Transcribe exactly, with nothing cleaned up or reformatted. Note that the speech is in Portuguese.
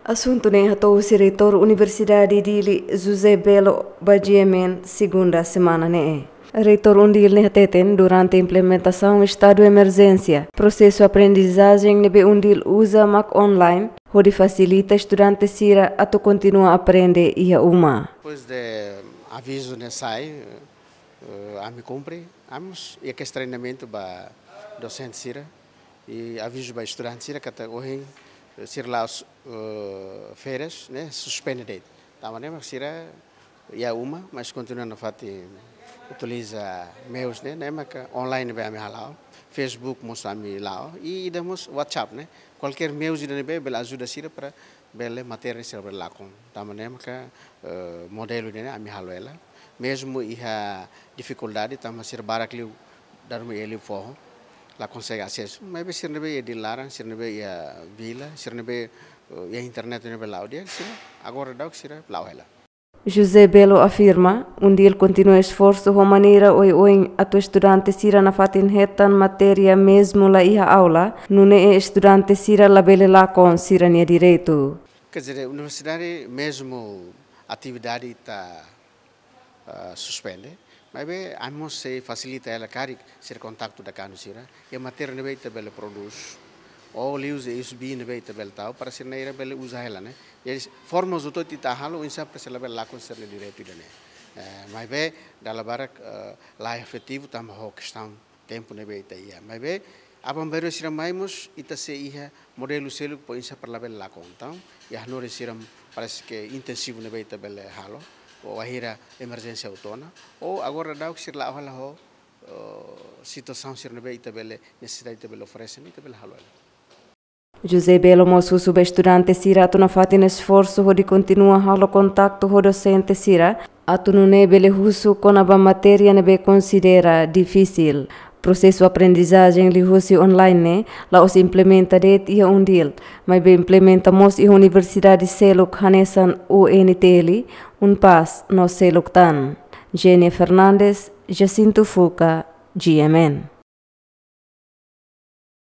Assunto nem hatou o reitor Universidade de José Belo Bagiemen segunda semana né. Reitor undil ne hateten durante a implementação do estado de emergência. Processo de aprendizagem nebe undil usa Mac online, onde facilita estudantes sira a to continua a aprender e a uma. Depois de aviso ne sai, a me cumpre, amos e que treinamento ba docente sira e aviso ba estudante sira kata ohin sir lá uh, férias, né, suspende date. Tá maneira sira ia uma, mas continua na fati utiliza meus, né, né, mas online vai me halau, Facebook mostra me lá e damos WhatsApp, né, qualquer meus de nebe bela ajuda sira para bela matéria sira bela com. Tá maneira que uh, modelo né, a me halau ela, mesmo ia dificuldade, tá mas sira barakliu darme ele forro. Lá consegue acesso, mas se não é de larang, se não é a vila, se não é a internet não é lá, dia sim, agora dá o que será lá ela. José Belo afirma, um dia continua esforço de maneira oi oi a tu estudante sira na fatin hetan matéria mesmo lá ia aula, não é estudante sira lá bele lá com sira nia direito. Quer dizer, a universidade mesmo atividade está uh, suspende. Mas bem, amos se facilita ela cari ser contato da canusira e a matéria nebe tabela produz ou lius e isbi nebe tabela tal para ser neira bela usa ela né e formas do tita halo insa para ser lá com ser direito né mas bem dalla barak lá efetivo tam ho questão tempo nebe itaia mas bem abam bero sira maimos ita se ia modelo selo po insa para lá com então e a nore sira parece que intensivo nebe tabela halo ou akhirnya emergência autônoma ou agora dá o que ser lá olha ho situação ser nebe itabele necessidade itabele oferece nem itabele halo. José Belo moço sub estudante sira tu na fatin esforço de continua halo contacto ho docente sira atu no nebele husu com a matéria nebe considera difícil. Processo de aprendizagem li husi online lá os implementa det ia undil, mas bem implementamos e Universidade Seluk Hanesan U N T L um pas no Seluk tan. Jenny Fernandes, Jacinto Fuca, G M N.